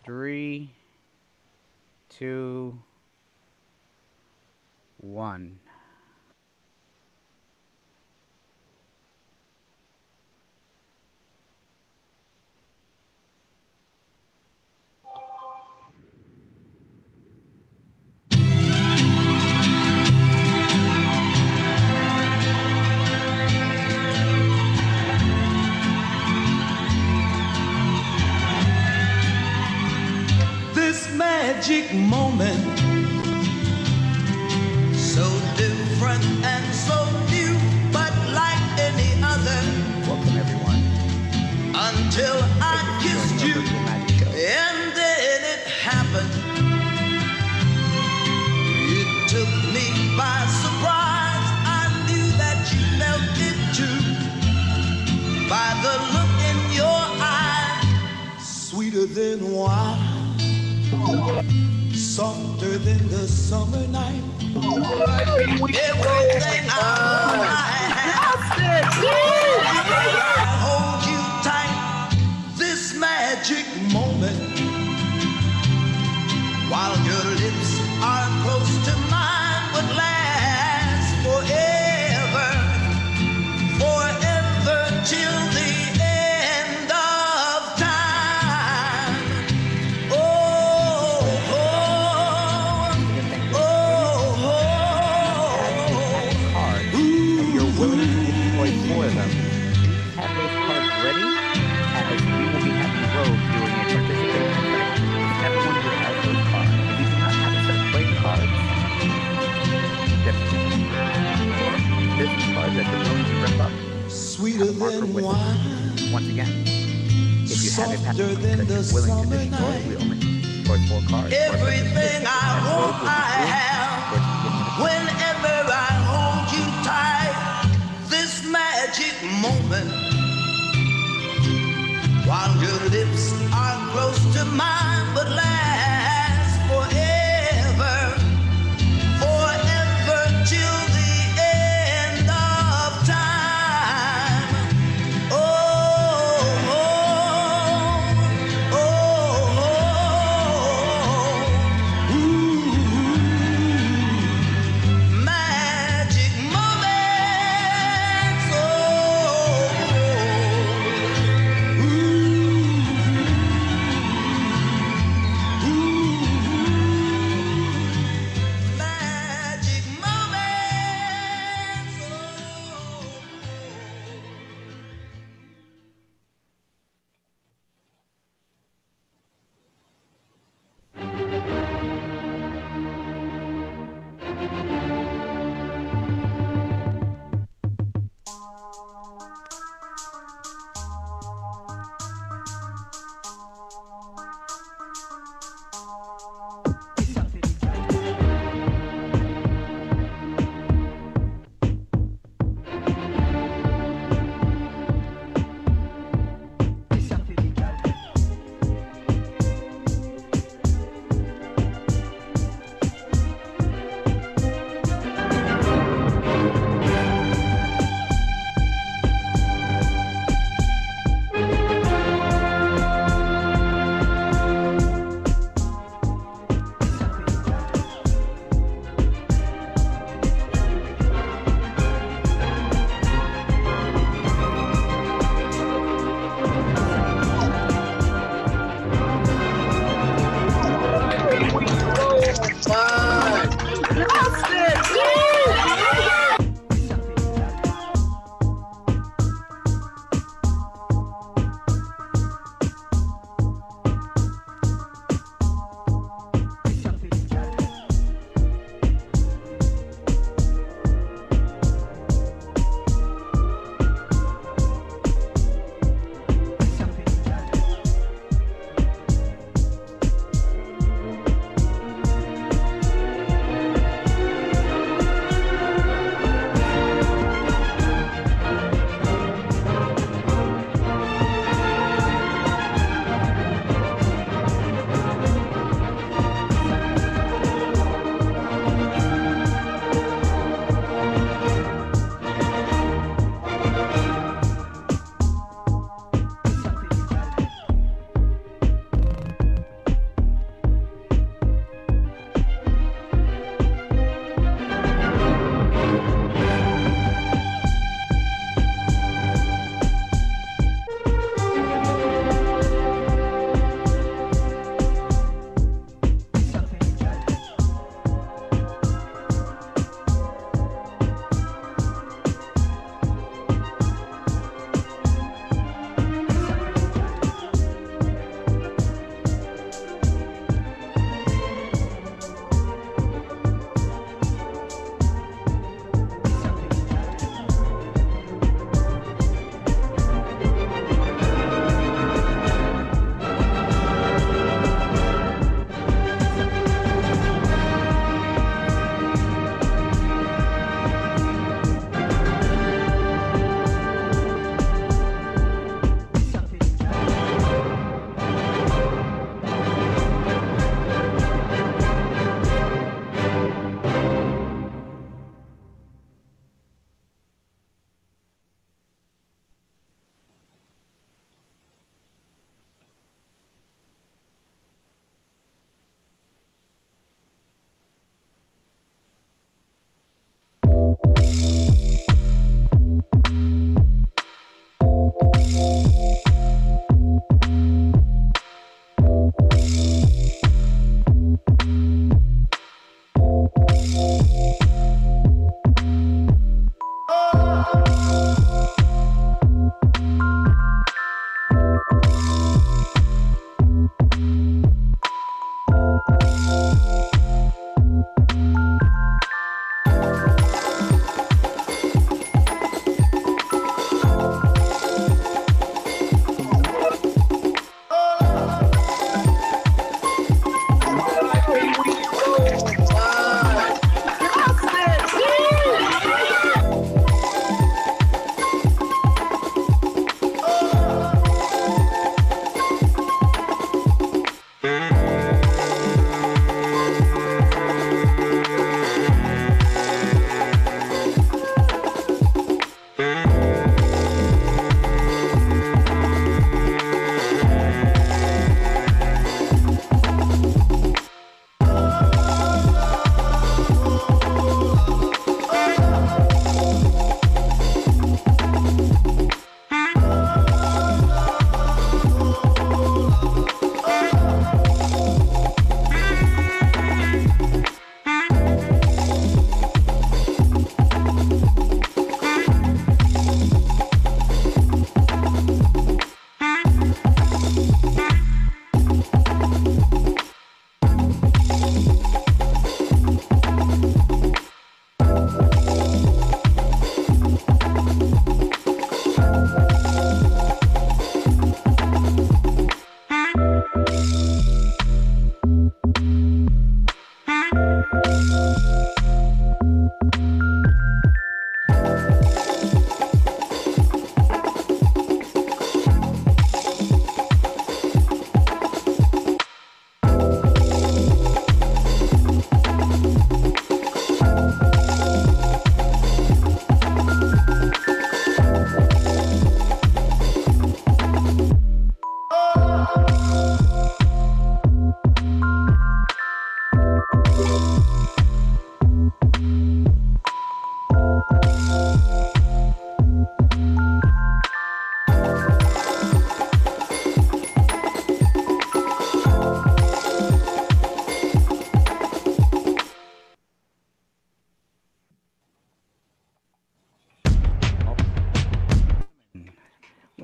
3, 2, 1. Magic moment, so different and so new, but like any other. Welcome, everyone. Until I kissed you, and then it happened. It took me by surprise. I knew that you felt it too, by the look in your eye, sweeter than wine. Softer than the summer night. Everything I hold you tight. This magic moment, while your lips are close to mine, would last forever, forever till the end of time. For them. Have those cards ready, as we will be having rogues doing a participation effect. Everyone who has those cards. If you do not have a set of playing cards, this is cards that you're going to rip up. Sweeter than wine. Once again, if you have a pattern that you're willing to destroy, we only destroy 4 cards. Everything I hope I have, whenever I hold you tight. This magic moment, while your lips are close to mine, but last forever, forever till the end of time. Oh, oh, oh, oh, ooh, magic moment. Ooh,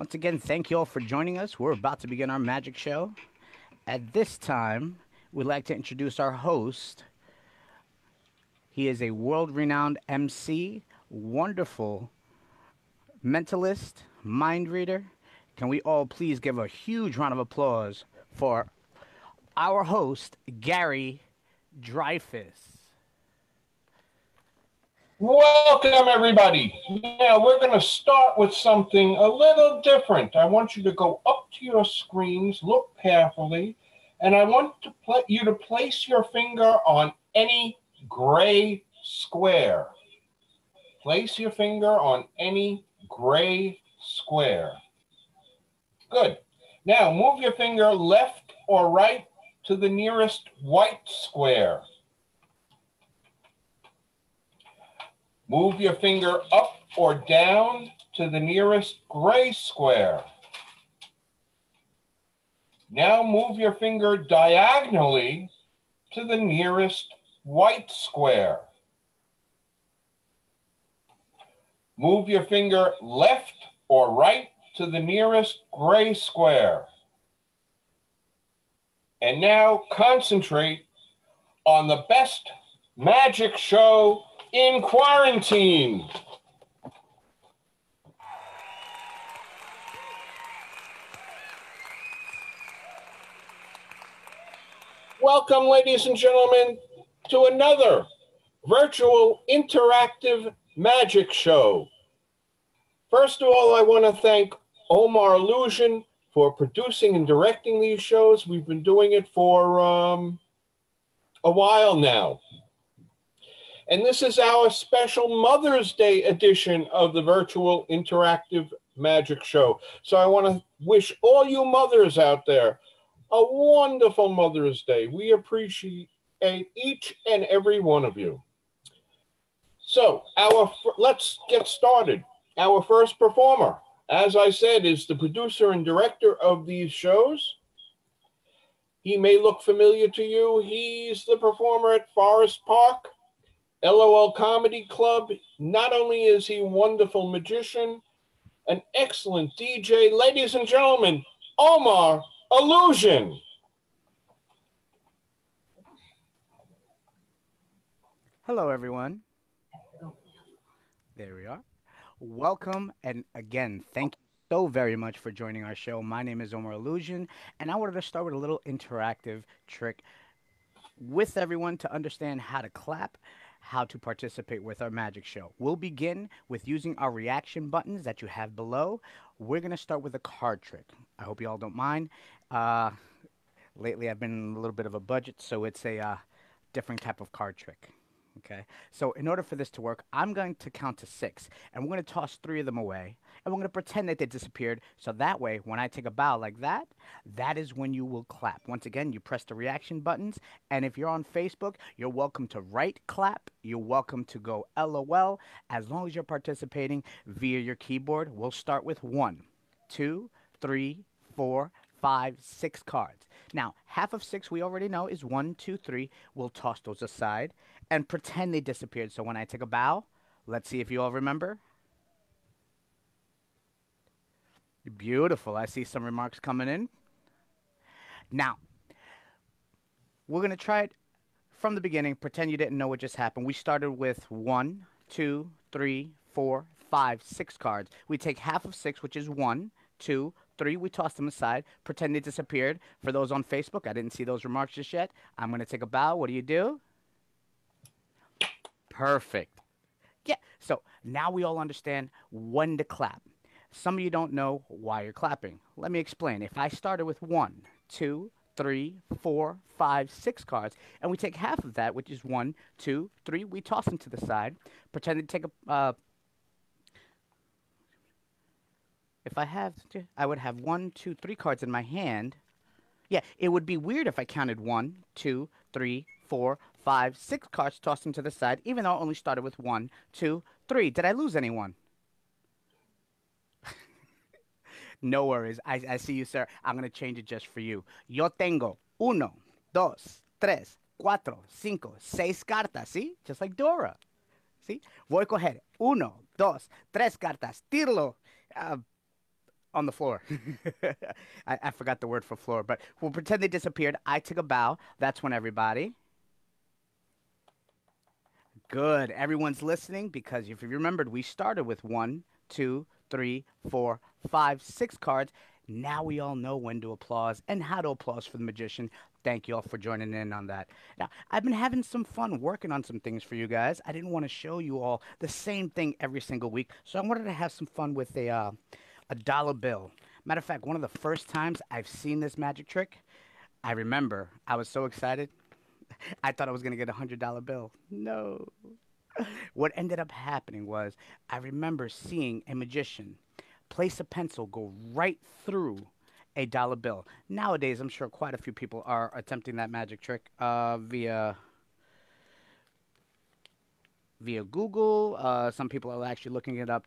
Once again, thank you all for joining us. We're about to begin our magic show. At this time, we'd like to introduce our host. He is a world-renowned MC, wonderful mentalist, mind reader. Can we all please give a huge round of applause for our host, Gary Dreifus. Welcome, everybody. Now, we're going to start with something a little different. I want you to go up to your screens, look carefully, and I want you to place your finger on any gray square. Place your finger on any gray square. Good. Now, move your finger left or right to the nearest white square. Move your finger up or down to the nearest gray square. Now move your finger diagonally to the nearest white square. Move your finger left or right to the nearest gray square. And now concentrate on the best magic show in quarantine. Welcome, ladies and gentlemen, to another virtual interactive magic show. First of all, I want to thank Omar Olusion for producing and directing these shows. We've been doing it for a while now. And this is our special Mother's Day edition of the virtual interactive magic show. So I want to wish all you mothers out there a wonderful Mother's Day. We appreciate each and every one of you. So let's get started. Our first performer, as I said, is the producer and director of these shows. He may look familiar to you. He's the performer at Forest Park, LOL Comedy Club. Not only is he a wonderful magician, an excellent DJ, ladies and gentlemen, Omar Olusion. Hello, everyone. There we are. Welcome, and again, thank you so very much for joining our show. My name is Omar Olusion, and I wanted to start with a little interactive trick with everyone to understand how to clap, how to participate with our magic show. We'll begin with using our reaction buttons that you have below. We're going to start with a card trick. I hope you all don't mind. Lately, I've been in a little bit of a budget, so it's a different type of card trick. Okay, so in order for this to work, I'm going to count to 6, and we're going to toss 3 of them away, and we're going to pretend that they disappeared, so that way, when I take a bow like that, that is when you will clap. Once again, you press the reaction buttons, and if you're on Facebook, you're welcome to write clap, you're welcome to go LOL, as long as you're participating via your keyboard. We'll start with 1, 2, 3, 4, 5, 6 cards. Now, half of 6 we already know is 1, 2, 3. We'll toss those aside and pretend they disappeared. So when I take a bow, let's see if you all remember. Beautiful. I see some remarks coming in. Now, we're going to try it from the beginning. Pretend you didn't know what just happened. We started with 1, 2, 3, 4, 5, 6 cards. We take half of 6, which is 1, 2, 3. We toss them aside. Pretend they disappeared. For those on Facebook, I didn't see those remarks just yet. I'm going to take a bow. What do? Perfect. Yeah, so now we all understand when to clap. Some of you don't know why you're clapping. Let me explain. If I started with 1, 2, 3, 4, 5, 6 cards, and we take half of that, which is 1, 2, 3, we toss them to the side. Pretend to take a... if I would have 1, 2, 3 cards in my hand. Yeah, it would be weird if I counted 1, 2, 3, 4, 5, 6 cards, tossed them to the side, even though I only started with 1, 2, 3. Did I lose anyone? No worries. I see you, sir. I'm going to change it just for you. Yo tengo 1, 2, 3, 4, 5, 6 cartas, ¿sí? Just like Dora. ¿Sí? Voy a coger 1, 2, 3 cartas, tíralo. On the floor. I forgot the word for floor, but we'll pretend they disappeared. I took a bow. That's when everybody. Good. Everyone's listening because if you remembered, we started with one, two, three, four, five, six cards. Now we all know when to applause and how to applause for the magician. Thank you all for joining in on that. Now, I've been having some fun working on some things for you guys. I didn't want to show you all the same thing every single week, so I wanted to have some fun with a dollar bill. Matter of fact, one of the first times I've seen this magic trick, I remember I was so excited. I thought I was going to get $100 bill. No. What ended up happening was I remember seeing a magician place a pencil go right through a dollar bill. Nowadays, I'm sure quite a few people are attempting that magic trick via Google. Some people are actually looking it up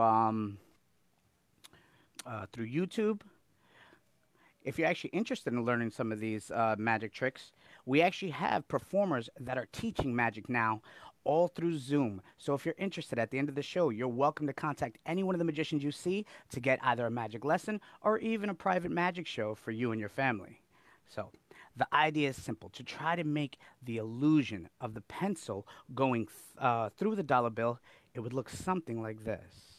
through YouTube. If you're actually interested in learning some of these magic tricks, we actually have performers that are teaching magic now all through Zoom. So if you're interested at the end of the show, you're welcome to contact any one of the magicians you see to get either a magic lesson or even a private magic show for you and your family. So the idea is simple, to try to make the illusion of the pencil going through the dollar bill. It would look something like this.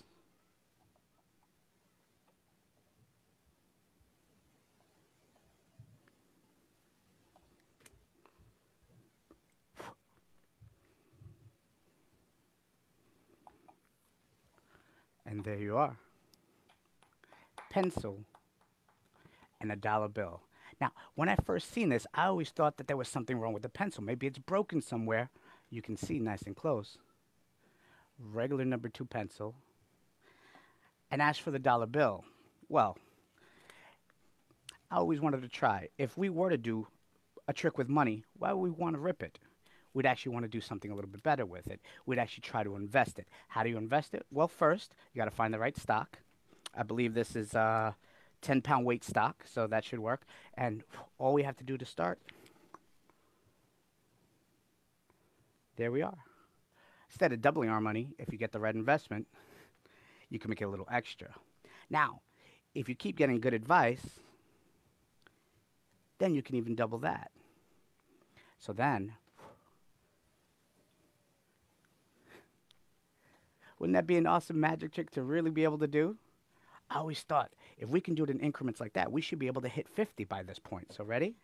And there you are. Pencil and a dollar bill. Now, when I first seen this, I always thought that there was something wrong with the pencil. Maybe it's broken somewhere. You can see nice and close. Regular number 2 pencil. And as for the dollar bill, well, I always wanted to try. If we were to do a trick with money, why would we want to rip it? We'd actually want to do something a little bit better with it. We'd actually try to invest it. How do you invest it? Well, first, you got to find the right stock. I believe this is 10-pound weight stock, so that should work. And all we have to do to start, there we are. Instead of doubling our money, if you get the right investment, you can make it a little extra. Now, if you keep getting good advice, then you can even double that. So then, wouldn't that be an awesome magic trick to really be able to do? I always thought if we can do it in increments like that, we should be able to hit 50 by this point. So ready?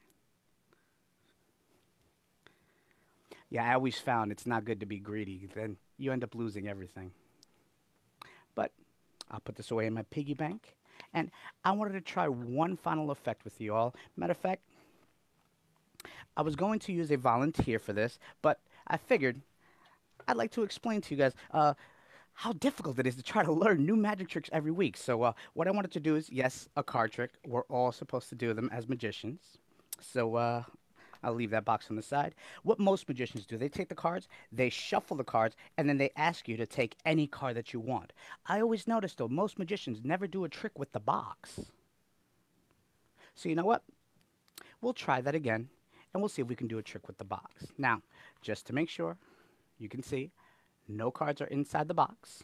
Yeah, I always found it's not good to be greedy. Then you end up losing everything. But I'll put this away in my piggy bank. And I wanted to try one final effect with you all. Matter of fact, I was going to use a volunteer for this, but I figured I'd like to explain to you guys how difficult it is to try to learn new magic tricks every week. So what I wanted to do is, yes, a card trick. We're all supposed to do them as magicians. So I'll leave that box on the side. What most magicians do, they take the cards, they shuffle the cards, and then they ask you to take any card that you want. I always notice, though, most magicians never do a trick with the box. So you know what? We'll try that again, and we'll see if we can do a trick with the box. Now, just to make sure, you can see, no cards are inside the box.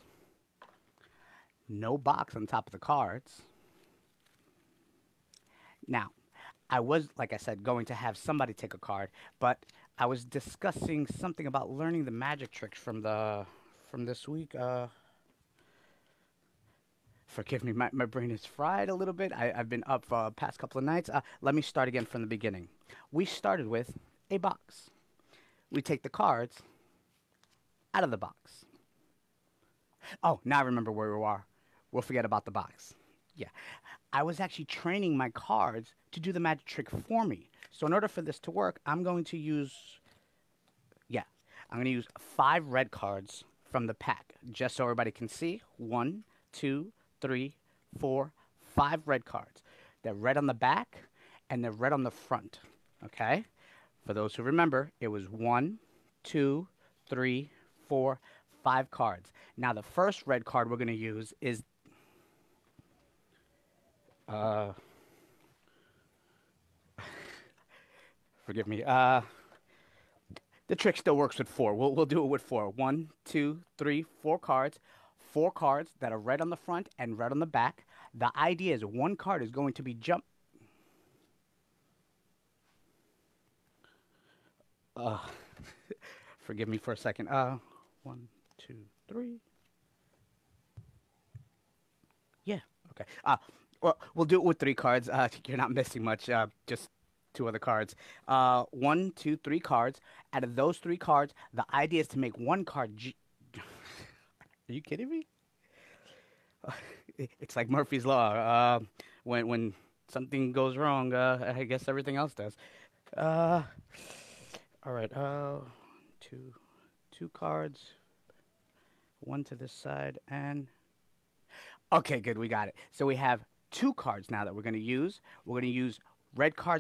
No box on top of the cards. Now, I was, like I said, going to have somebody take a card, but I was discussing something about learning the magic tricks from this week. Forgive me, my brain is fried a little bit. I've been up for the past couple of nights. Let me start again from the beginning. We started with a box. We take the cards out of the box. Oh, now I remember where we are. We'll forget about the box. Yeah. I was actually training my cards to do the magic trick for me. So in order for this to work, I'm going to use 5 red cards from the pack, just so everybody can see. 1, 2, 3, 4, 5 red cards. They're red on the back and they're red on the front. Okay? For those who remember, it was 1, 2, 3, 4, 5 cards. Now the first red card we're going to use is forgive me. The trick still works with 4. We'll do it with 4. 1, 2, 3, 4 cards. 4 cards that are red on the front and red on the back. The idea is one card is going to be jumped. Forgive me for a second. 1, 2, 3. Yeah. Okay. Well, we'll do it with 3 cards. You're not missing much. Just 2 other cards. 1, 2, 3 cards. Out of those 3 cards, the idea is to make one card. Are you kidding me? It's like Murphy's Law. When something goes wrong, I guess everything else does. All right. 2 cards. 1 to this side and. Okay, good. We got it. So we have 2 cards now that we're going to use. We're going to use red card.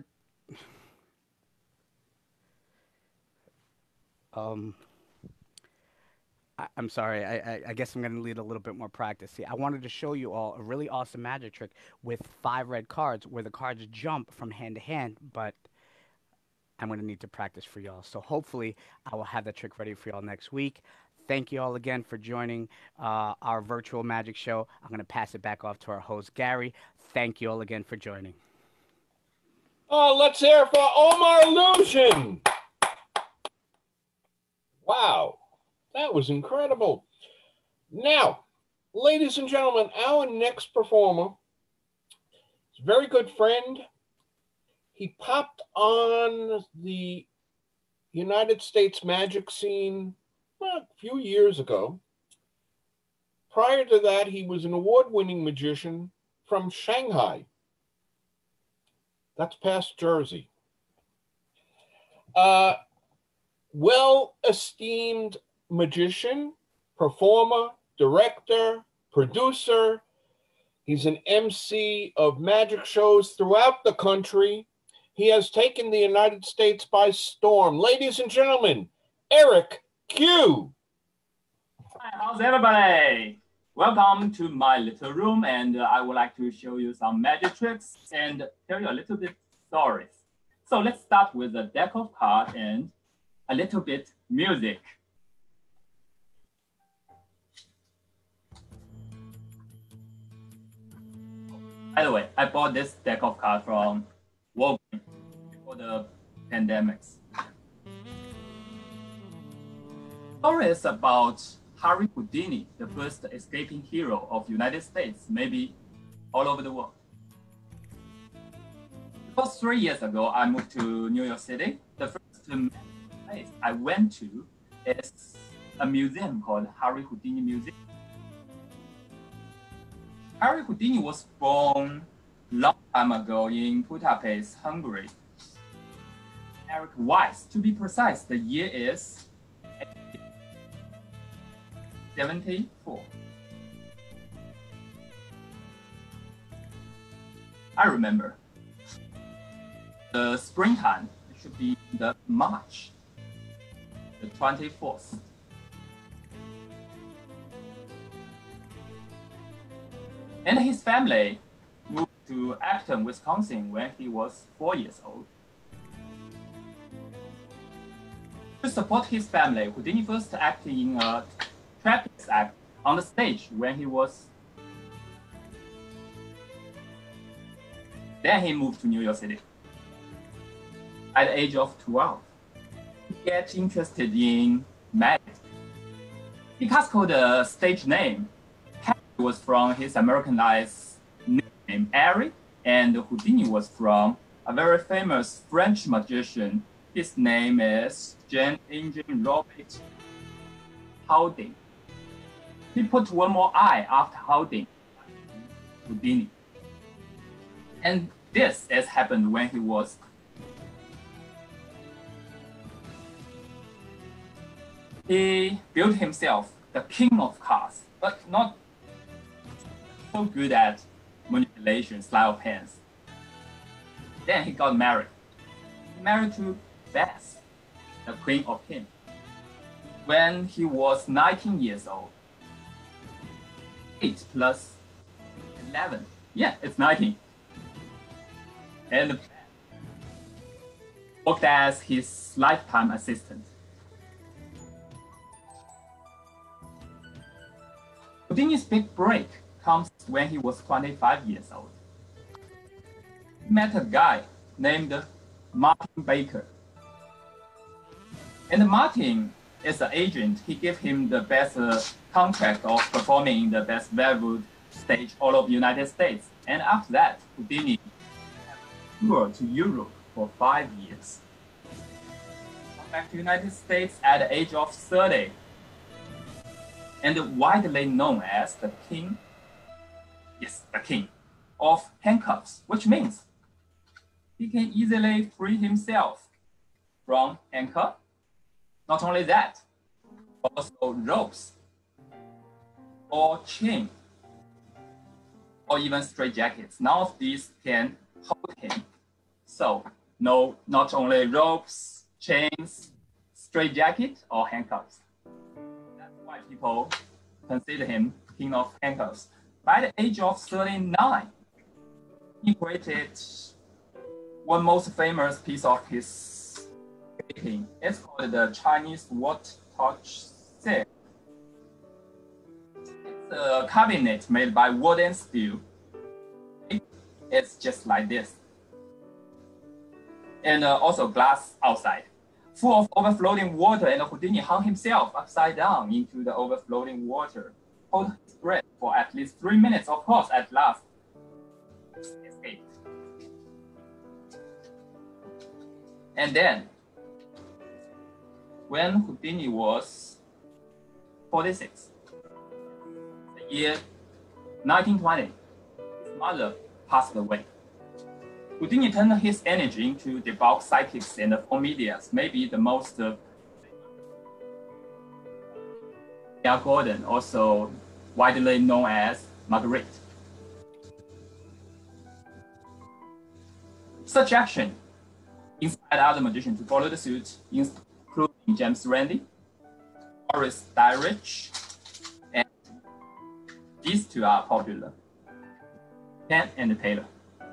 I'm sorry. I guess I'm going to need a little bit more practice. See, I wanted to show you all a really awesome magic trick with 5 red cards where the cards jump from hand to hand, but I'm going to need to practice for y'all. So hopefully I will have that trick ready for y'all next week. Thank you all again for joining our virtual magic show. I'm going to pass it back off to our host, Gary. Thank you all again for joining. Let's hear for Omar Olusion. Wow, that was incredible. Now, ladies and gentlemen, our next performer is a very good friend. He popped on the United States magic scene a few years ago. Prior to that, he was an award-winning magician from Shanghai. That's past Jersey. Well-esteemed magician, performer, director, producer. He's an MC of magic shows throughout the country. He has taken the United States by storm. Ladies and gentlemen, Eric Qiu. Hi, how's everybody? Welcome to my little room, and I would like to show you some magic tricks and tell you a little bit stories. So let's start with a deck of cards and a little bit music. By the way, I bought this deck of cards from Walgreens before the pandemics. Story is about Harry Houdini, the first escaping hero of United States, maybe all over the world. Because 3 years ago, I moved to New York City. The first place I went to is a museum called Harry Houdini Museum. Harry Houdini was born long time ago in Budapest, Hungary. Eric Weiss, to be precise, the year is 74. I remember. The springtime, it should be the March, the 24th. And his family moved to Acton, Wisconsin when he was 4 years old. To support his family, Houdini first acted in a trapeze act on the stage when he was. Then he moved to New York City. At the age of 12, he got interested in magic. Picasso, the stage name, was from his Americanized name Eric, and Houdini was from a very famous French magician. His name is Jean-Engin Robert Houdin. He put one more eye after Houdin, Houdini. And this has happened when he was. He built himself the king of cards, but not so good at manipulation, sleight of hands. Then he got married. He married to Beth, the queen of him, when he was 19 years old. 8 plus 11. Yeah, it's 19. And worked as his lifetime assistant. Houdini's big break comes when he was 25 years old. He met a guy named Martin Baker. And Martin is an agent. He gave him the best contract of performing in the best brotherhood stage all over the United States. And after that, Houdini toured to Europe for 5 years. Come back to the United States at the age of 30. And widely known as the king, yes, the king of handcuffs, which means he can easily free himself from handcuffs. Not only that, also ropes or chain or even straitjackets. None of these can hold him. So no, not only ropes, chains, straitjacket or handcuffs. That's why people consider him king of handcuffs. By the age of 39, he created one most famous piece of his painting. It's called the Chinese Watch Set. It's a cabinet made by wood and steel. It's just like this. And also glass outside, full of overflowing water, and Houdini hung himself upside down into the overflowing water, hold his breath for at least 3 minutes. Of course, at last, escaped. And then, when Houdini was 46, the year 1920, his mother passed away. Houdini turned his energy into debug psychics and phone medias, maybe the most Gordon, also widely known as Marguerite. Such action inspired other magicians to follow the suit, including James Randi, Boris Dyrich, and these two are popular, Penn and Taylor.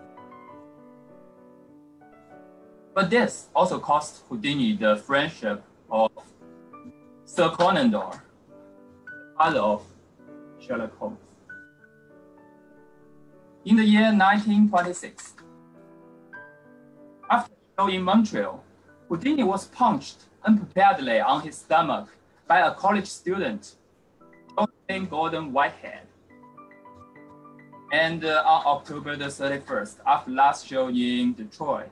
But this also cost Houdini the friendship of Sir Conan Doyle, the father of Sherlock Holmes. In the year 1926, after a show in Montreal, Houdini was punched unpreparedly on his stomach by a college student, named Gordon Whitehead. And on October the 31st, after last show in Detroit,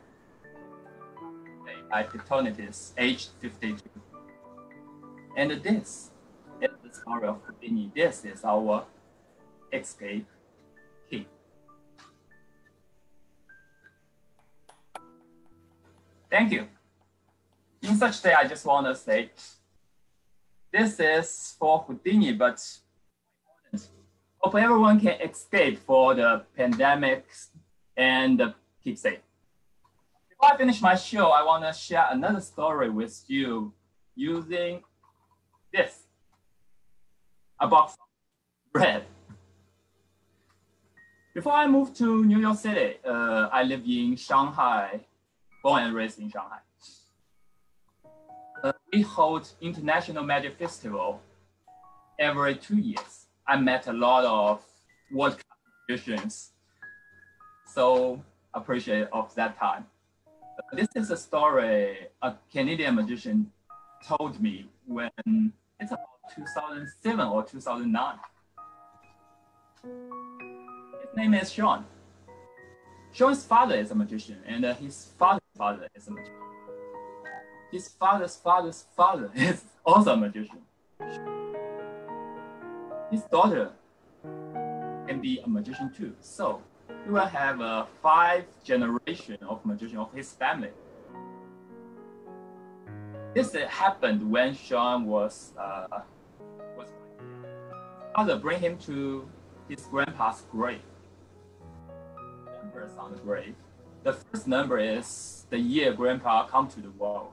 by hypnotist, aged 52. And this is the story of Houdini. This is our escape key. Thank you. In such day, I just want to say, this is for Houdini, but hope everyone can escape for the pandemics and keep safe. Before I finish my show, I want to share another story with you using this, a box of bread. Before I moved to New York City, I lived in Shanghai, born and raised in Shanghai. We hold International Magic Festival every 2 years. I met a lot of world-class magicians, so appreciate of that time. This is a story a Canadian magician told me when it's about 2007 or 2009. His name is Sean. Sean's father is a magician, and his father's father is a magician. His father's father's father is also a magician. His daughter can be a magician too. So he will have a 5 generation of magician of his family. This happened when Sean was father bring him to his grandpa's grave. Numbers on the grave. The first number is the year grandpa come to the world.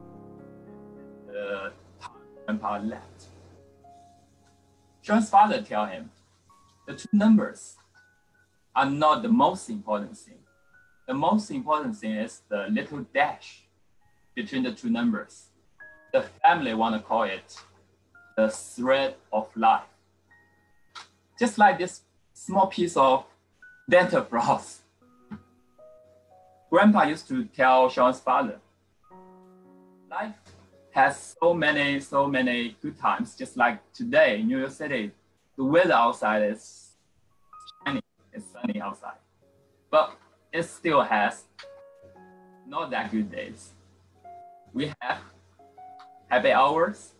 The time grandpa left. Sean's father tell him, the 2 numbers are not the most important thing. The most important thing is the little dash between the 2 numbers. The family want to call it the thread of life. Just like this small piece of dental floss. Grandpa used to tell Sean's father, life has so many good times. Just like today in New York City, the weather outside is shiny, it's sunny outside. But it still has not that good days. We have happy hours,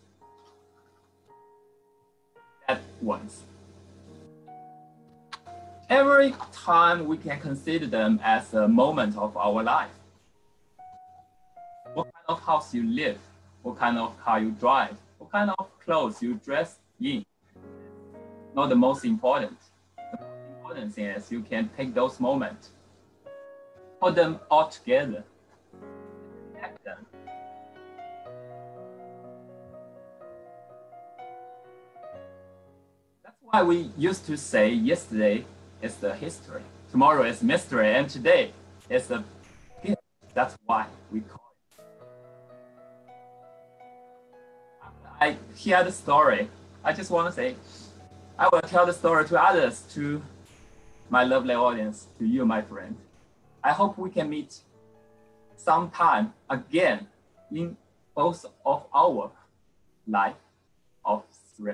bad ones. Every time we can consider them as a moment of our life. What kind of house you live, what kind of car you drive, what kind of clothes you dress in. Not the most important. The most important thing is you can take those moments, put them all together, connect them. That's why we used to say yesterday is the history, tomorrow is mystery, and today is the history. That's why we call it. After I hear the story, I just want to say, I will tell the story to others, to my lovely audience, to you, my friend. I hope we can meet sometime again in both of our life of thrill.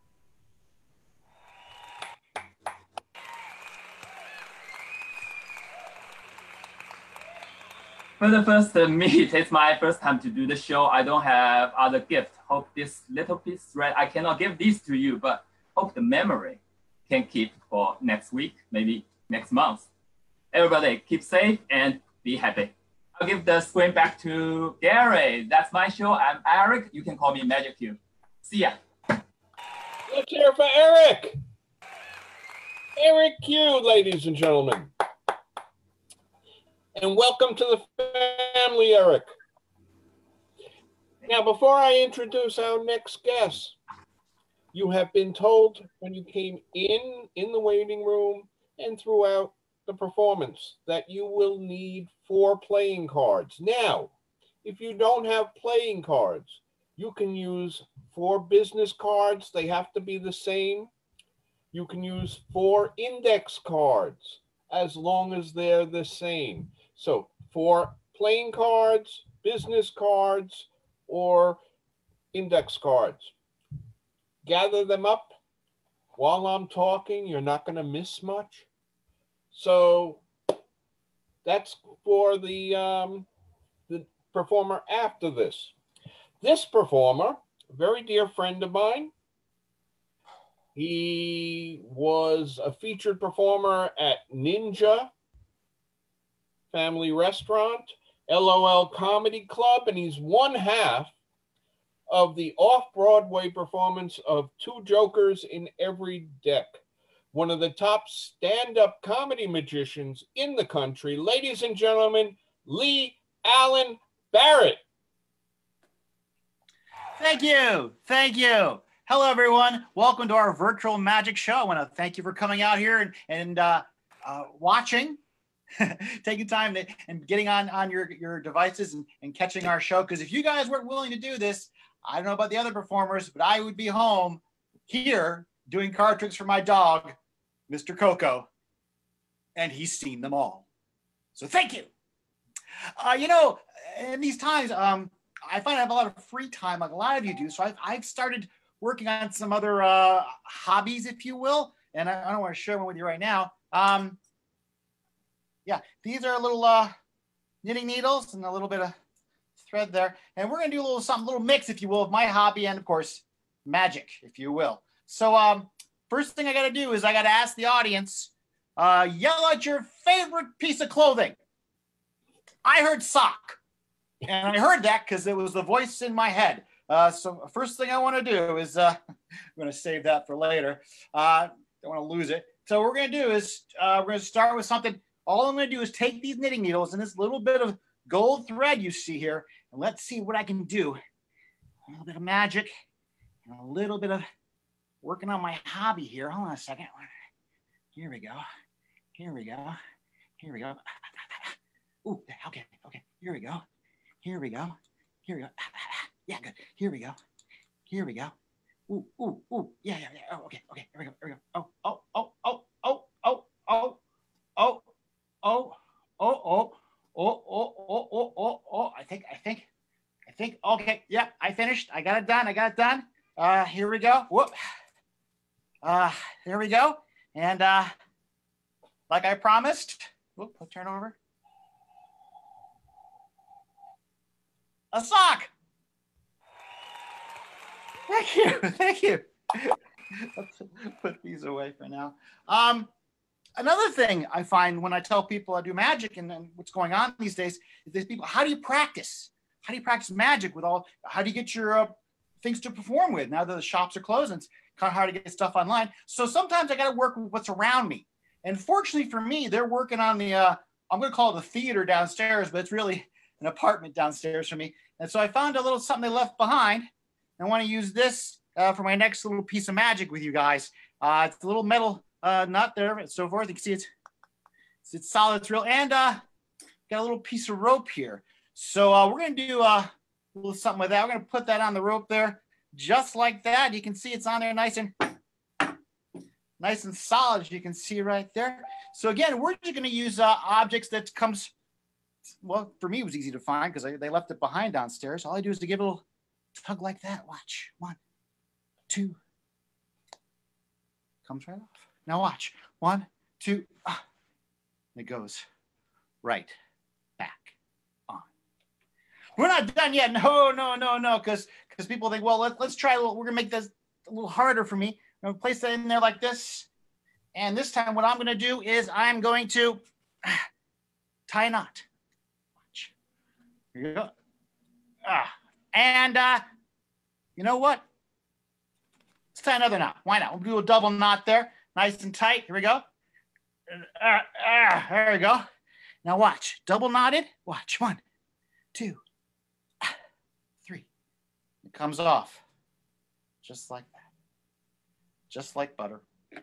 For the first meet, it's my first time to do the show. I don't have other gift. Hope this little piece thread, I cannot give these to you, but hope the memory can keep for next week, maybe next month. Everybody keep safe and be happy. I'll give the screen back to Gary. That's my show. I'm Eric. You can call me Magic Qiu. See ya. Let's hear for Eric. Eric Qiu, ladies and gentlemen. And welcome to the family, Eric. Now, before I introduce our next guest, you have been told when you came in the waiting room and throughout the performance that you will need 4 playing cards. Now, if you don't have playing cards, you can use 4 business cards. They have to be the same. You can use 4 index cards as long as they're the same. So 4 playing cards, business cards, or index cards. Gather them up while I'm talking. You're not going to miss much. So that's for the performer after this. This performer, a very dear friend of mine, he was a featured performer at Ninja Family Restaurant, LOL Comedy Club, and he's one half of the off-Broadway performance of Two Jokers in Every Deck, one of the top stand-up comedy magicians in the country. Ladies and gentlemen, Lee Allen Barrett. Thank you. Thank you. Hello, everyone. Welcome to our virtual magic show. I want to thank you for coming out here and watching, taking time and getting on your devices and catching our show. Because if you guys weren't willing to do this, I don't know about the other performers, but I would be home here doing card tricks for my dog, Mr. Coco, and he's seen them all. So thank you. You know, in these times, I find I have a lot of free time, like a lot of you do. So I've started working on some other hobbies, if you will, and I don't want to share one with you right now. Yeah, these are little knitting needles and a little bit of thread there, and we're gonna do a little mix, if you will, of my hobby and, of course, magic, if you will. So first thing I gotta do is I gotta ask the audience, yell out your favorite piece of clothing. I heard sock, and I heard that because it was the voice in my head. So first thing I want to do is I'm going to save that for later. Don't want to lose it. So what we're going to do is we're going to start with something. All I'm going to do is take these knitting needles and this little bit of gold thread you see here, and let's see what I can do. A little bit of magic and a little bit of working on my hobby here. Hold on a second. Here we go. Here we go. Here we go. Ooh, okay. Here we go. Here we go. Here we go. Yeah, good. Here we go. Here we go. Ooh. Yeah. Oh, okay. Here we go. Oh. oh, oh, oh, oh, oh, oh, oh, oh, oh, oh, oh. I think. Okay, yeah, I finished. I got it done. Here we go. Whoop. There we go. And like I promised, whoop, I'll turn over. A sock. Thank you. Let's put these away for now. Another thing I find when I tell people I do magic and what's going on these days is these people, how do you practice? How do you practice magic how do you get your things to perform with? Now that the shops are closed, it's kind of hard to get stuff online. So sometimes I got to work with what's around me. And fortunately for me, they're working on the, I'm going to call it the theater downstairs, but it's really an apartment downstairs for me. And so I found a little something they left behind. I want to use this for my next little piece of magic with you guys. It's a little metal nut there and so forth. You can see it's solid, it's real. And got a little piece of rope here. So we're going to do a little something with that. We're going to put that on the rope there just like that. You can see it's on there nice and solid, as you can see right there. So again, we're just going to use objects that comes, well, for me, it was easy to find because they left it behind downstairs. All I do is to give it a little tug like that. Watch. 1, 2. Comes right off. Now watch. 1, 2. And it goes right back on. We're not done yet. No. Because people think, well, let's try. We're going to make this a little harder for me. I'm going to place that in there like this. And this time what I'm going to do is I'm going to tie a knot. Watch. Here you go. And you know what? Let's tie another knot. Why not? We'll do a double knot there. Nice and tight. Here we go. There we go. Now watch. Double knotted. Watch. 1, 2, 3. It comes off. Just like that. Just like butter.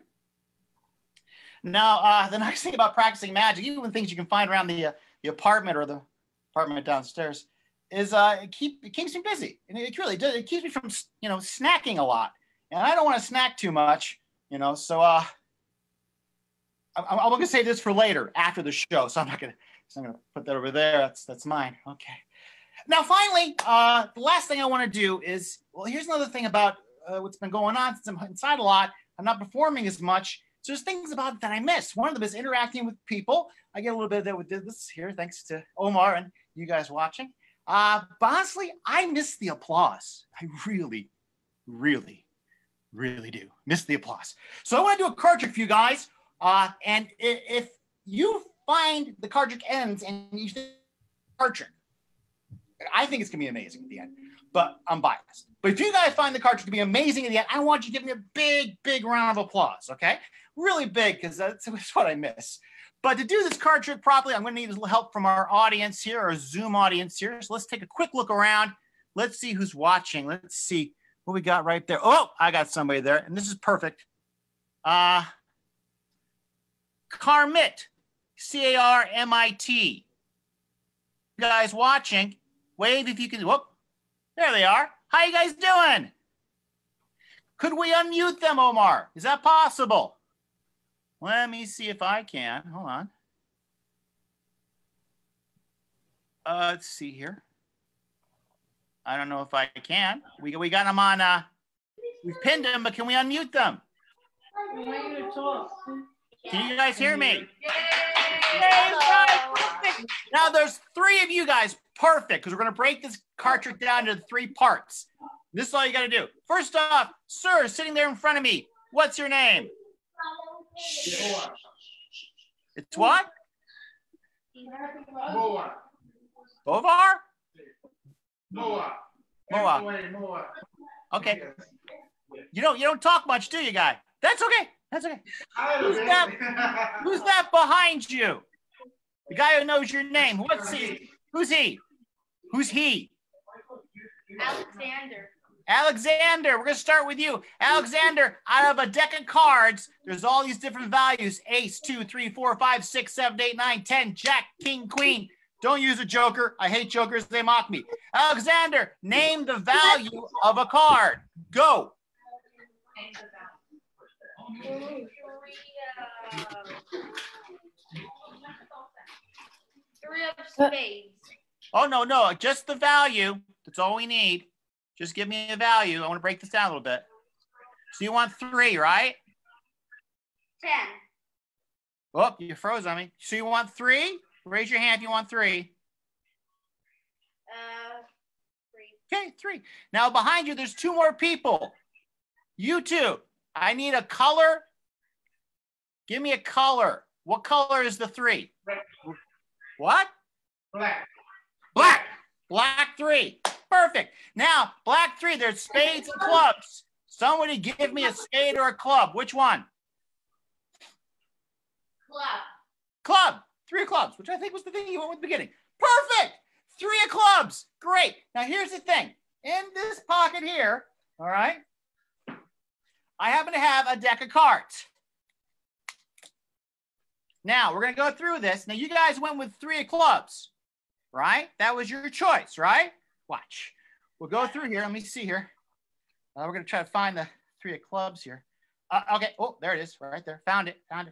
Now, the nice thing about practicing magic, even things you can find around the apartment or the apartment downstairs, is it keeps me busy. And it really does. It keeps me from, snacking a lot. And I don't want to snack too much, so I'm going to save this for later, after the show. So I'm going to put that over there. That's mine. Okay. Now, finally, the last thing I want to do is, well, here's another thing about what's been going on since I'm inside a lot. I'm not performing as much. So there's things about it that I miss. One of them is interacting with people. I get a little bit of that with this here, thanks to Omar and you guys watching. But honestly, I miss the applause. I really, really, really do miss the applause. So I want to do a card trick for you guys. And if you find the card trick ends and you think card trick, I think it's going to be amazing at the end. But I'm biased. But if you guys find the card trick to be amazing at the end, I want you to give me a big, big round of applause, okay? Really big, because that's what I miss. But to do this card trick properly, I'm going to need a little help from our audience here, our Zoom audience here. So let's take a quick look around. Let's see who's watching. Let's see what we got right there. Oh, I got somebody there, and this is perfect. Carmit, C-A-R-M-I-T. You guys watching, wave if you can. Whoop, there they are. How you guys doing? Could we unmute them, Omar? Is that possible? Let me see if I can. Hold on. Let's see here. I don't know if I can. We got them on. We've pinned them, but can we unmute them? Can you guys hear me? Yay, perfect. Now there's 3 of you guys. Perfect, because we're going to break this card trick down into 3 parts. This is all you got to do. First off, sir, sitting there in front of me, what's your name? It's what? Bovar? Moa. Okay. You don't talk much, do you, guy? That's okay. Who's that behind you? The guy who knows your name. What's he? Who's he? Who's he? Alexander, we're going to start with you. Alexander, out of a deck of cards, there's all these different values. Ace, 2, 3, 4, 5, 6, 7, 8, 9, 10, Jack, King, Queen. Don't use a joker. I hate jokers. They mock me. Alexander, name the value of a card. Go. Three of spades. Oh, no, just the value. That's all we need. Just give me a value. I want to break this down a little bit. So you want 3, right? 10. Oh, you froze on me. So you want 3? Raise your hand if you want 3. 3. Okay, 3. Now behind you, there's 2 more people. You 2. I need a color. Give me a color. What color is the 3? What? Black. Black. Black 3. Perfect. Now, black 3, there's spades and clubs. Somebody give me a spade or a club. Which one? Club. Club. 3 of clubs, which I think was the thing you went with at the beginning. Perfect. 3 of clubs. Great. Now, here's the thing. In this pocket here, all right, I happen to have a deck of cards. Now, we're going to go through this. Now, you guys went with 3 of clubs, right? That was your choice, right? Watch. We'll go through here. Let me see here. We're going to try to find the 3 of clubs here. Okay. Oh, there it is. Right there. Found it. Found it.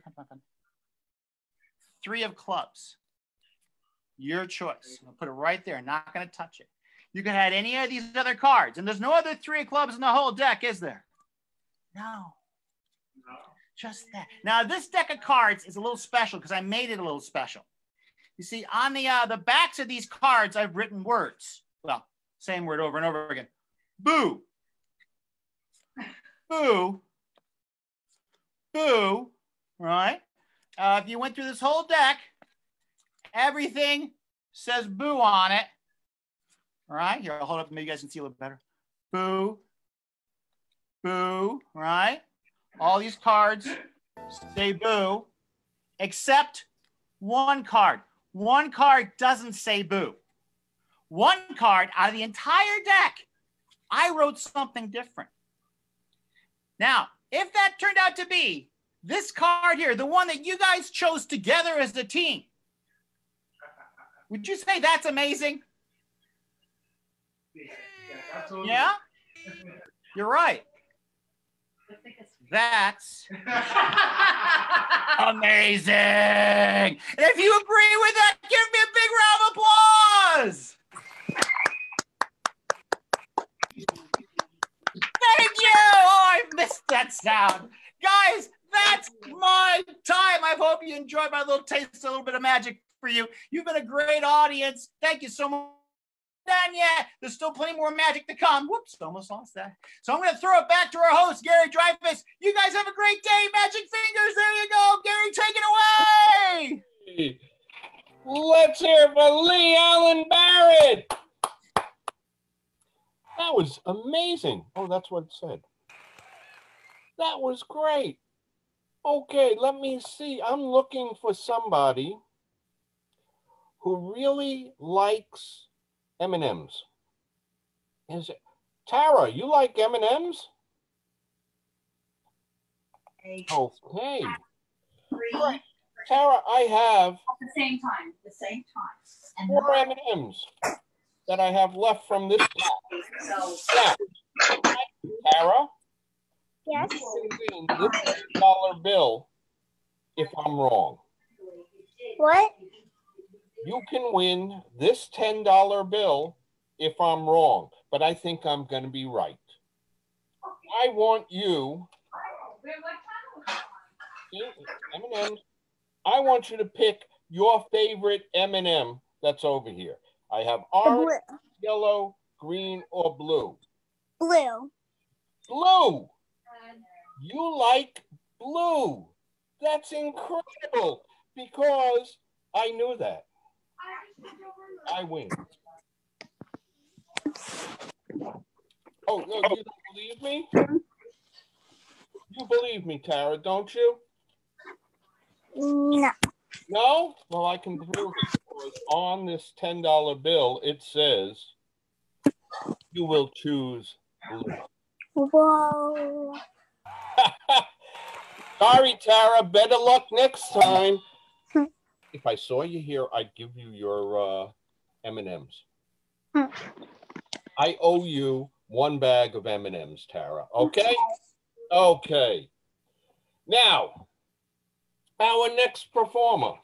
3 of clubs. Your choice. I'll put it right there. Not going to touch it. You can add any of these other cards. And there's no other 3 of clubs in the whole deck, is there? No. Just that. Now, this deck of cards is a little special because I made it a little special. You see, on the backs of these cards, I've written words. Well, same word over and over again. Boo. Boo. Boo. Right? If you went through this whole deck, everything says boo on it. All right? Here, I'll hold up. Maybe you guys can see a little better. Boo. Boo. Right? All these cards say boo, except one card. One card doesn't say boo. One card out of the entire deck, I wrote something different. Now, if that turned out to be this card here, the one that you guys chose together as a team, would you say that's amazing? Yeah? You're right. That's amazing. And if you agree with that, give me a big round of applause. Thank you. Oh, I missed that sound. Guys, that's my time. I hope you enjoyed my little taste, a little bit of magic for you. You've been a great audience. Thank you so much. Done yet. There's still plenty more magic to come. Whoops, almost lost that. So I'm going to throw it back to our host, Gary Dreifus. You guys have a great day. Magic fingers. There you go. Gary, take it away. Let's hear it for Lee Allen Barrett. That was amazing. Oh, that's what it said. That was great. Okay, let me see. I'm looking for somebody who really likes M&Ms. Is it Tara? You like M&Ms? Okay. Right. Tara, I have At the same time. And 4 M&Ms that I have left from this pack. so Now, Tara, Yes. you can win this $10 bill if I'm wrong. What? You can win this $10 bill if I'm wrong, but I think I'm going to be right. I want you, M&Ms, I want you to pick your favorite M&M that's over here. I have orange, yellow, green, or blue. Blue. Blue. You like blue. That's incredible because I knew that. I win. Oh, no, you don't believe me? You believe me, Tara, don't you? No. No? Well, I can prove it because on this $10 bill, it says you will choose blue. Whoa. Sorry, Tara. Better luck next time. If I saw you here, I'd give you your M&Ms. I owe you 1 bag of M&Ms, Tara. Okay? Okay. Now, Our next performer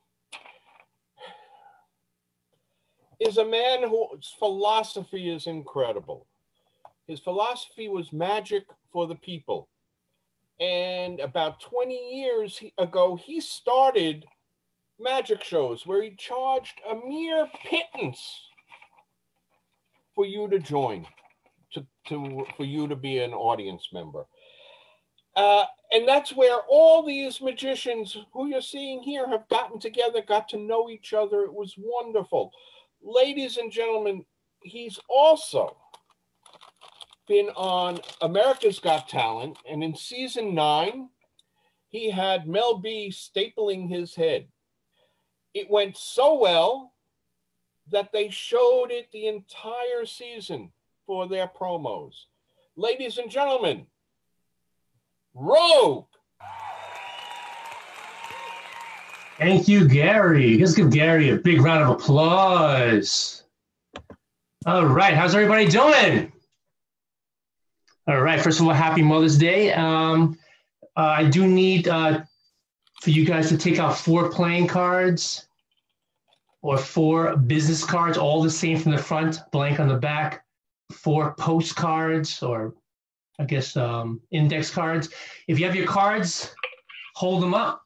is a man whose philosophy is incredible. His philosophy was magic for the people. And about 20 years ago, he started magic shows where he charged a mere pittance for you to join, for you to be an audience member. And that's where all these magicians who you're seeing here have gotten together, got to know each other. It was wonderful. Ladies and gentlemen, he's also been on America's Got Talent, and in season 9, he had Mel B stapling his head. It went so well that they showed it the entire season for their promos. Ladies and gentlemen, Rogue. Thank you, Gary. Let's give Gary a big round of applause. All right, how's everybody doing? All right, first of all, happy Mother's Day. I do need for you guys to take out 4 playing cards or 4 business cards, all the same from the front, blank on the back, 4 postcards or I guess index cards. If you have your cards, hold them up.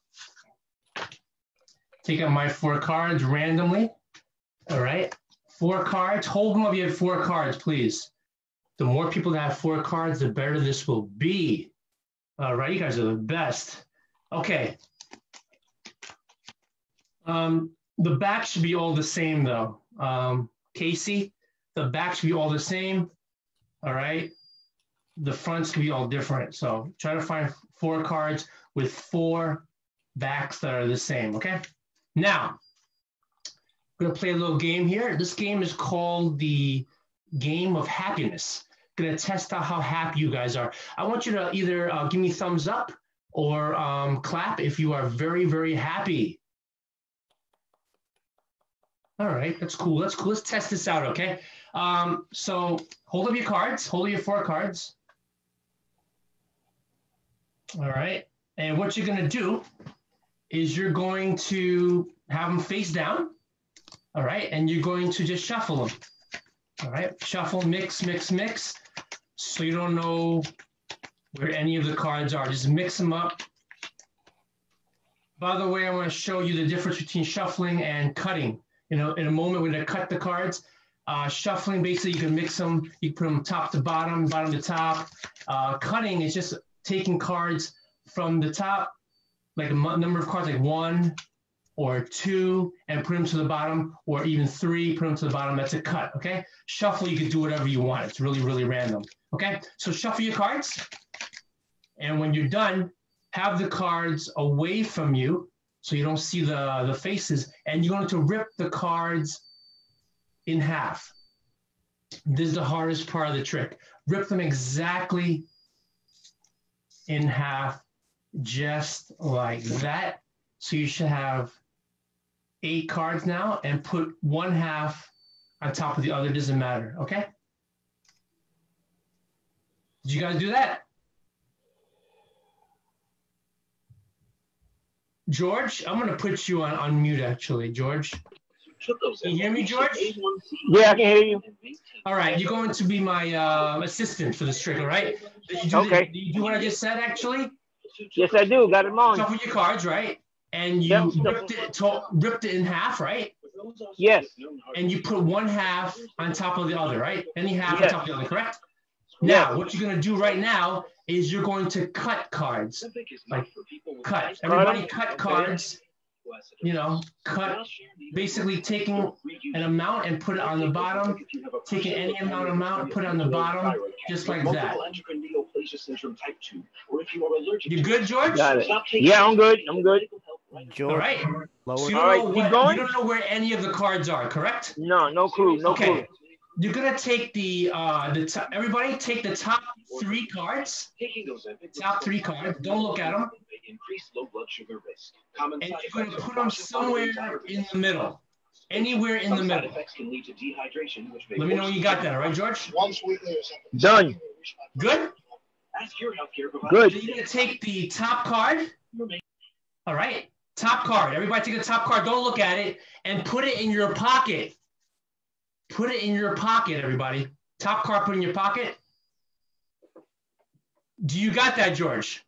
Take out my 4 cards randomly. All right, 4 cards, hold them up. You have 4 cards, please. The more people that have 4 cards, the better this will be. All right, you guys are the best. Okay. The back should be all the same though. Casey, the back should be all the same. All right. The fronts can be all different. So try to find 4 cards with 4 backs that are the same, okay? Now, we're gonna play a little game here. This game is called the Game of Happiness. Gonna test out how happy you guys are. I want you to either give me thumbs up or clap if you are very, very happy. All right, that's cool, that's cool. Let's test this out, okay? So hold up your cards, hold up your 4 cards. All right, and what you're gonna do is you're going to have them face down, all right? And you're going to just shuffle them, all right? Shuffle, mix, mix, mix. So you don't know where any of the cards are. Just mix them up. By the way, I want to show you the difference between shuffling and cutting. You know, in a moment, we're going to cut the cards. Shuffling, basically, you can mix them. You put them top to bottom, bottom to top. Cutting is just taking cards from the top, like a number of cards, like 1 or 2, and put them to the bottom, or even 3, put them to the bottom. That's a cut, okay? Shuffle, you can do whatever you want. It's really, really random, okay? So shuffle your cards, and when you're done, have the cards away from you so you don't see the faces, and you're going to rip the cards in half. This is the hardest part of the trick. Rip them exactly in half, just like that. So you should have 8 cards now, and put 1/2 on top of the other. Doesn't matter, okay? Did you guys do that? George, I'm gonna put you on mute actually, George. Can you hear me, George? Yeah, I can hear you. All right, you're going to be my assistant for this trick, all right? Did you do what I just said, actually? Yes, I do. Got it on. Shuffle your cards, right? And you ripped it in half, right? Yes. And you put 1/2 on top of the other, right? Any half Yes. on top of the other, correct? Yes. Now, what you're going to do right now is you're going to cut cards. Like, cut. Everybody cut cards. You know, cut, basically taking an amount and put it on the bottom, taking any amount and put it on the bottom, just like that. You good, George? Got it. Yeah, I'm good. I'm good. George, All right. So you don't know where any of the cards are, correct? No, no clue. No clue. You're gonna take everybody take the top 3 cards. Top 3 cards. Don't look at them. And you're gonna put them somewhere in the middle. Anywhere in the middle. Let me know when you got that, all right, George? Done. Good? Good. So you're gonna take the top card All right. Top card. Everybody take a top card. Don't look at it and put it in your pocket. Put it in your pocket, everybody. Top card, put in your pocket. Do you got that, George?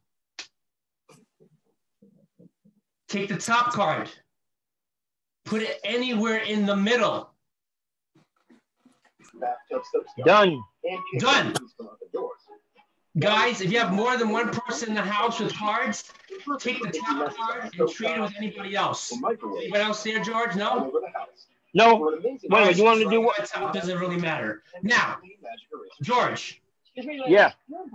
Take the top card. Put it anywhere in the middle. Done. Done. Guys, if you have more than one person in the house with cards, take the top card and trade it with anybody else. Anybody else there, George? No? No. Wait, you want to do what? It doesn't really matter. Now, George. Yeah.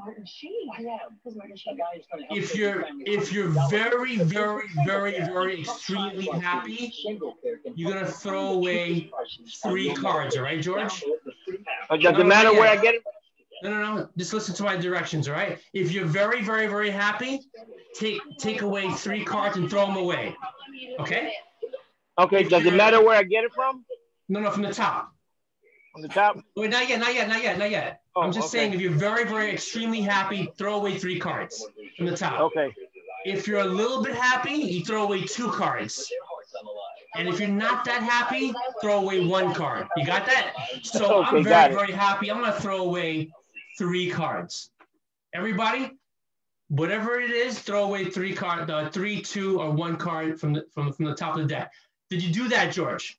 If you're very, very, very, very extremely happy, you're gonna throw away 3 cards, all right, George? Does it matter where I get it? No. Just listen to my directions, all right? If you're very, very, very happy, take away 3 cards and throw them away. Okay? Okay. Does it matter where I get it from? No, from the top. From the top? Wait, not yet. Oh, I'm just saying, if you're very, very extremely happy, throw away 3 cards from the top. Okay. If you're a little bit happy, you throw away 2 cards. And if you're not that happy, throw away 1 card. You got that? So Okay, I'm very, very happy. I'm gonna throw away 3 cards. Everybody, whatever it is, throw away 3 cards, 3, 2, or 1 card from the top of the deck. Did you do that, George?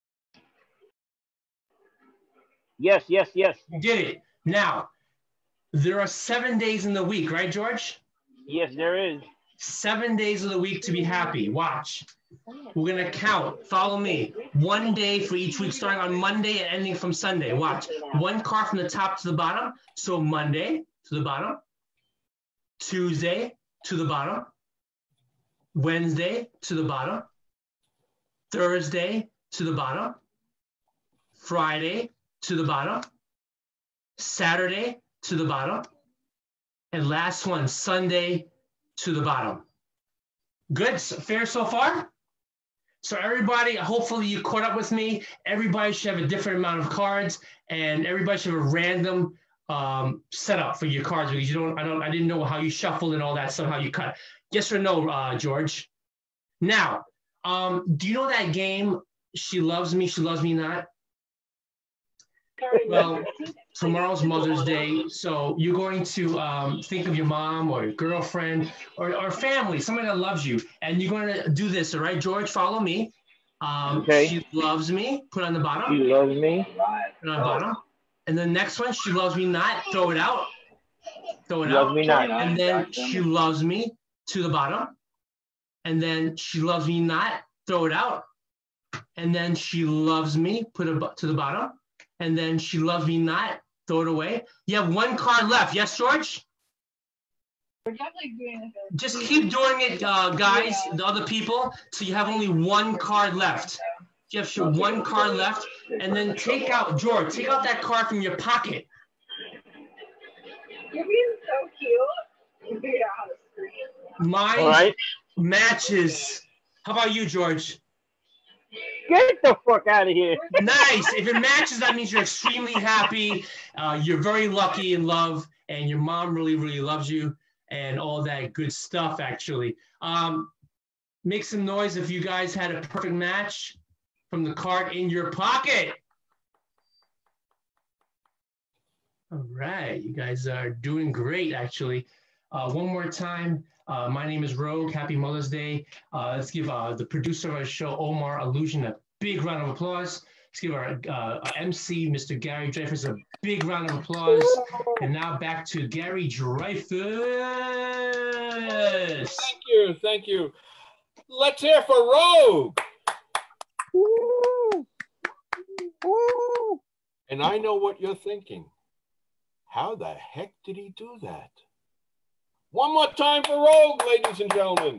Yes. You did it. Now, there are 7 days in the week, right, George? Yes, there is. 7 days of the week to be happy. Watch. We're going to count. Follow me. 1 day for each week, starting on Monday and ending from Sunday. Watch. 1 card from the top to the bottom. So Monday to the bottom. Tuesday to the bottom. Wednesday to the bottom. Thursday to the bottom. Friday to the bottom. Saturday to the bottom. And last one, Sunday to the bottom. Good? Fair so far? So everybody, hopefully you caught up with me. Everybody should have a different amount of cards, and everybody should have a random setup for your cards, because I didn't know how you shuffled and all that stuff, how you cut. Yes or no, George? Now, do you know that game, She Loves Me Not? Well, tomorrow's Mother's Day, so you're going to think of your mom or your girlfriend or family, somebody that loves you, and you're going to do this, all right, George? Follow me. Okay. She loves me. Put on the bottom. She loves me. Put on the bottom. And the next one, she loves me not. Throw it out. Throw it She out. loves me not. And then she loves me to the bottom. And then she loves me not. Throw it out. And then she loves me. Put it to the bottom. And then she loves me not. Throw it away. You have 1 card left. Yes, George? We're definitely doing it. Just keep doing it, guys, the other people, so you have only 1 card left. You have 1 card left, and then take out, George, take out that card from your pocket. You're being so cute. You figured out how to scream. Mine matches. How about you, George? Get the fuck out of here. Nice. If it matches, that means you're extremely happy. You're very lucky in love, and your mom really, really loves you, and all that good stuff, actually. Make some noise if you guys had a perfect match from the card in your pocket. All right. You guys are doing great, actually. One more time. My name is Rogue. Happy Mother's Day. Let's give the producer of our show, Omar Olusion, a big round of applause. Let's give our MC, Mr. Gary Dreifus, a big round of applause. And now back to Gary Dreifus. Thank you. Let's hear for Rogue. And I know what you're thinking. How the heck did he do that? One more time for Rogue, ladies and gentlemen.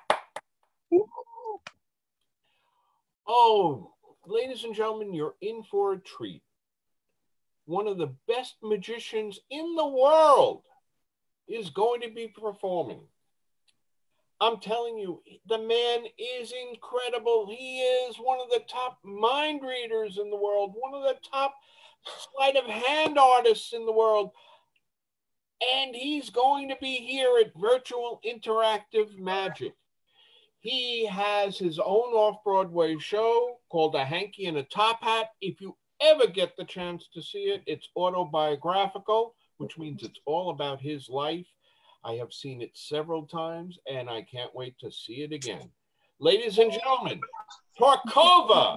Oh, ladies and gentlemen, you're in for a treat. One of the best magicians in the world is going to be performing. I'm telling you, the man is incredible. He is one of the top mind readers in the world, one of the top sleight of hand artists in the world. And he's going to be here at Virtual Interactive Magic. He has his own off-Broadway show called A Hanky and a Top Hat. If you ever get the chance to see it, it's autobiographical, which means it's all about his life. I have seen it several times, and I can't wait to see it again. Ladies and gentlemen, Torkova.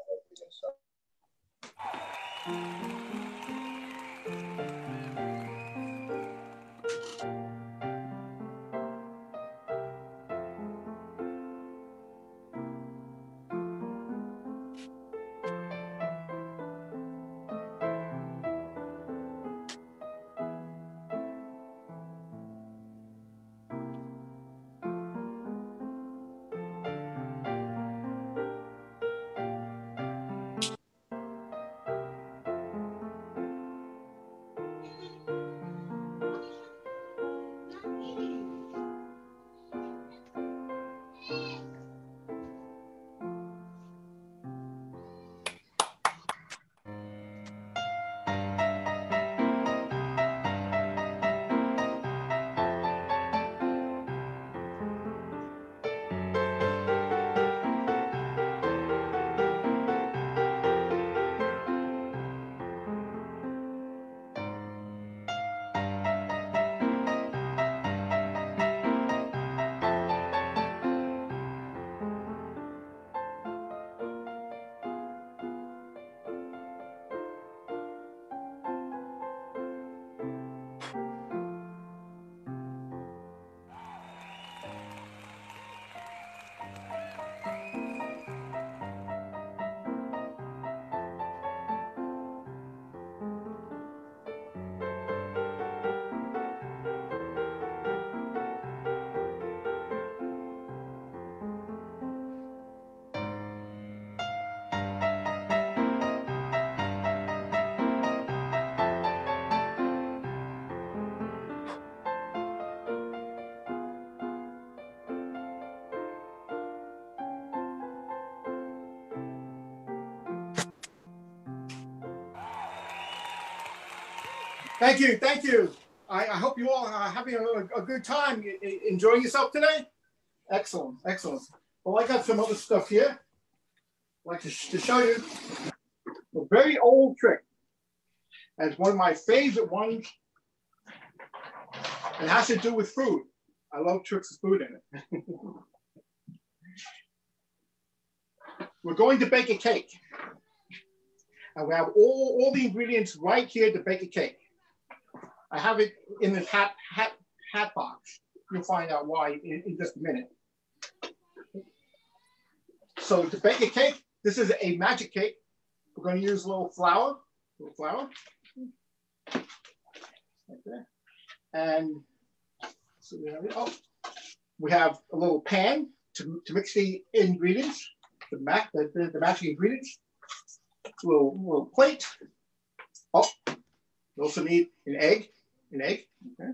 Thank you, thank you. I hope you all are having a good time, enjoying yourself today. Excellent, excellent. Well, I got some other stuff here. I'd like to show you a very old trick. And it's one of my favorite ones. It has to do with food. I love tricks with food in it. We're going to bake a cake. And we have all the ingredients right here to bake a cake. I have it in this hat box. You'll find out why in just a minute. So to bake a cake, this is a magic cake. We're going to use a little flour. Like that. And so we have a little pan to mix the ingredients, the magic ingredients. A little plate. Oh, we also need an egg. Okay.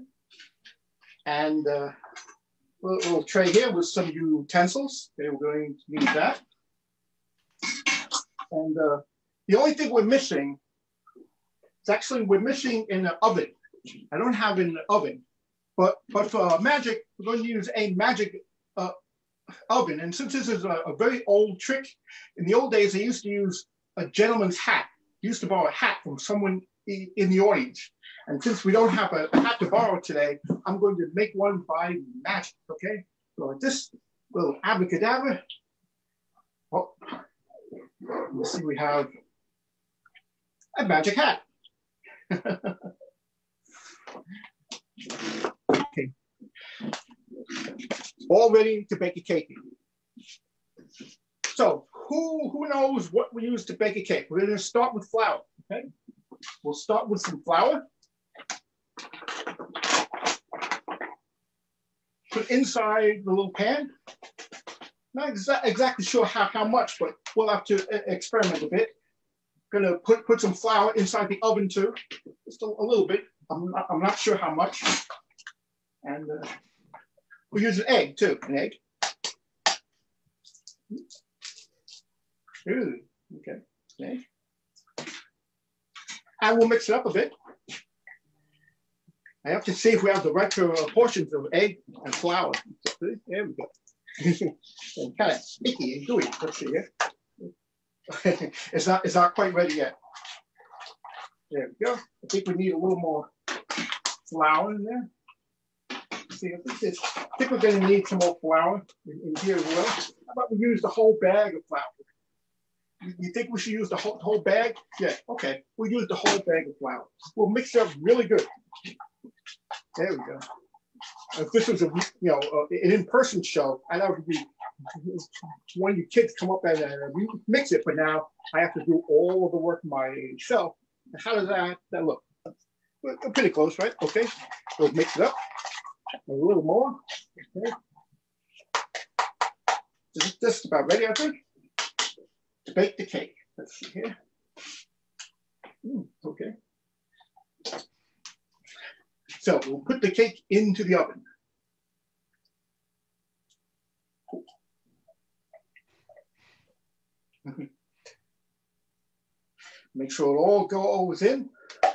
And a little tray here with some utensils. Okay, we're going to need that. And the only thing we're missing is actually we're missing an oven. I don't have an oven, but for magic, we're going to use a magic oven. And since this is a very old trick, in the old days, they used to use a gentleman's hat. He used to borrow a hat from someone in the audience. And since we don't have a hat to borrow today, I'm going to make one by magic, okay? So like this little abracadabra. Oh, let's see, we have a magic hat. Okay. All ready to bake a cake. So who knows what we use to bake a cake? We're going to start with flour, okay? We'll start with some flour. Put inside the little pan. Not exactly sure how much, but we'll have to experiment a bit. Gonna put some flour inside the oven too, just a little bit. I'm not sure how much. And we'll use an egg too, an egg. Ooh, okay, egg. And we'll mix it up a bit. I have to see if we have the right portions of egg and flour. There we go. and kind of sticky and gooey. Let's see here. It's not quite ready yet. There we go. I think we need a little more flour in there. Let's see, I think we're going to need some more flour in here as well. How about we use the whole bag of flour? You think we should use the whole bag? Yeah, okay. We'll use the whole bag of flour. We'll mix it up really good. There we go. If this was an in-person show, I would be one of you kids come up and mix it, but now I have to do all of the work myself. How does that look? We're pretty close, right? Okay, we'll mix it up a little more. Okay, just about ready, I think, to bake the cake. Let's see here. Okay. So we'll put the cake into the oven. Make sure it all goes in.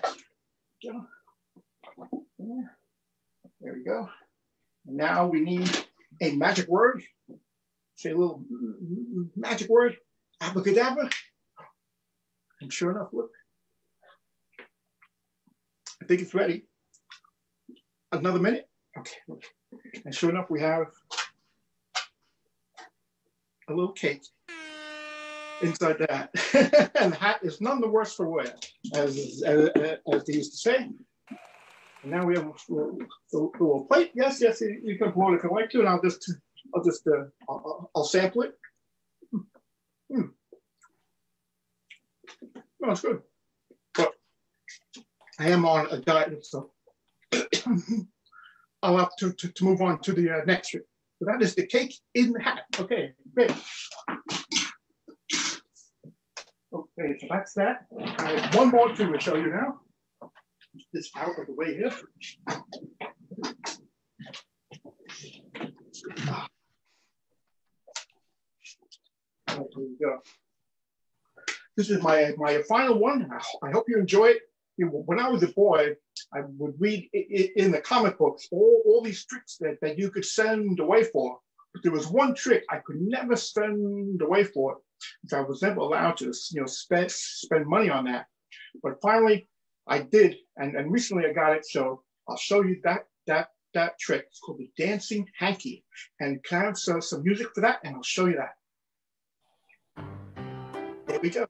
There we go. Now we need a magic word. Say a little magic word. Abracadabra. And sure enough, look. I think it's ready. Another minute. Okay. And sure enough, we have a little cake inside that. And the hat is none the worse for wear, as they used to say. And now we have a little plate. Yes, you can blow it if you like to, and I'll sample it. No, it's good. But I am on a diet, so I'll have to move on to the next trick. So that is the cake in the hat. Okay, great. Okay, so that's that. I have one more thing to show you now. Get this out of the way here. There we go. This is my final one. I hope you enjoy it. When I was a boy, I would read in the comic books all these tricks that you could send away for. But there was one trick I could never send away for. I was never allowed to, spend money on that. But finally, I did, and recently I got it. So I'll show you that trick. It's called the dancing hanky. And can I have some music for that? And I'll show you that. There we go.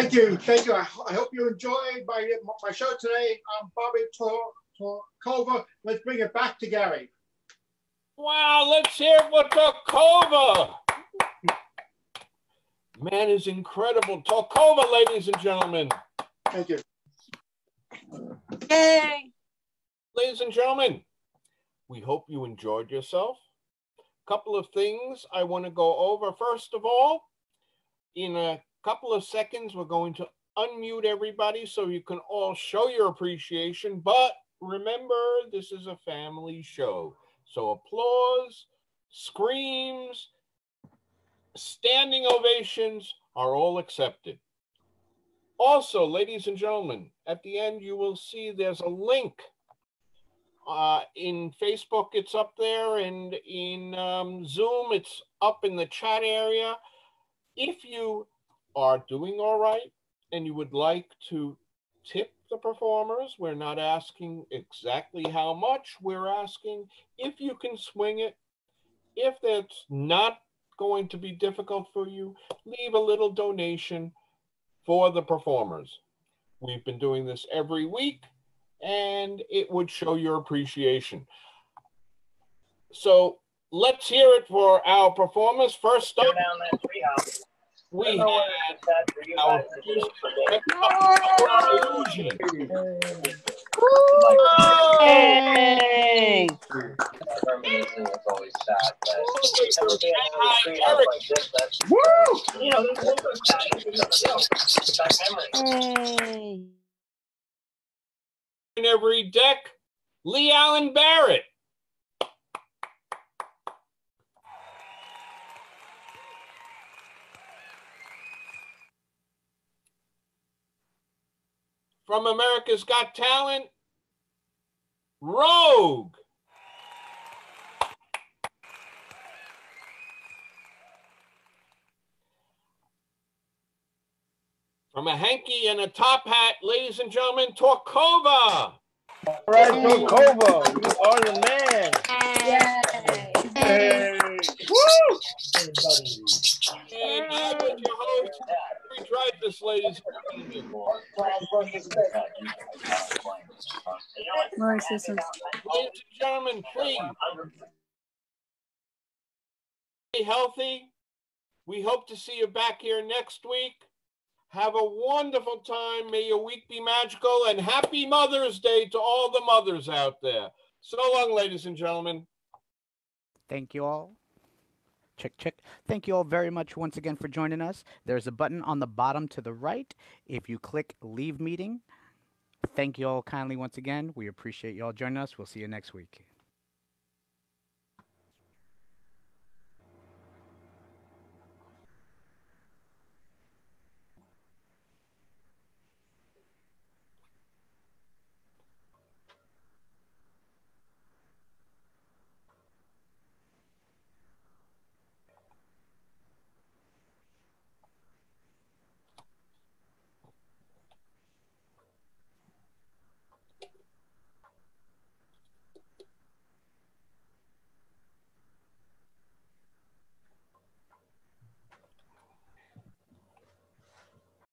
Thank you. Thank you. I hope you enjoyed my show today. I'm Bobby Torkova. Let's bring it back to Gary. Wow, let's hear it for Torkova. Man is incredible. Torkova, ladies and gentlemen. Thank you. Yay! Ladies and gentlemen, we hope you enjoyed yourself. A couple of things I want to go over. First of all, in a couple of seconds, we're going to unmute everybody so you can all show your appreciation. But remember, this is a family show. So applause, screams, standing ovations are all accepted. Also, ladies and gentlemen, at the end, you will see there's a link. In Facebook, it's up there, and in Zoom, it's up in the chat area. If you are doing all right and you would like to tip the performers, we're not asking exactly how much, we're asking if you can swing it. If that's not going to be difficult for you, leave a little donation for the performers. We've been doing this every week, and it would show your appreciation. So let's hear it for our performers. First up, we had our Olusion. Hey! Shanghai Eric. Hey! In every deck, Lee Allen Barrett. From America's Got Talent, Rogue. From a hanky and a top hat, ladies and gentlemen, Torkova. All right, Torkova, you are the man. Yay! Woo! And I was your host, Dreifus, ladies and gentlemen. More systems. Ladies and gentlemen, please stay healthy. We hope to see you back here next week. Have a wonderful time. May your week be magical, and happy Mother's Day to all the mothers out there. So long, ladies and gentlemen. Thank you all. Check, check. Thank you all very much once again for joining us. There's a button on the bottom to the right. If you click Leave Meeting, thank you all kindly once again. We appreciate you all joining us. We'll see you next week.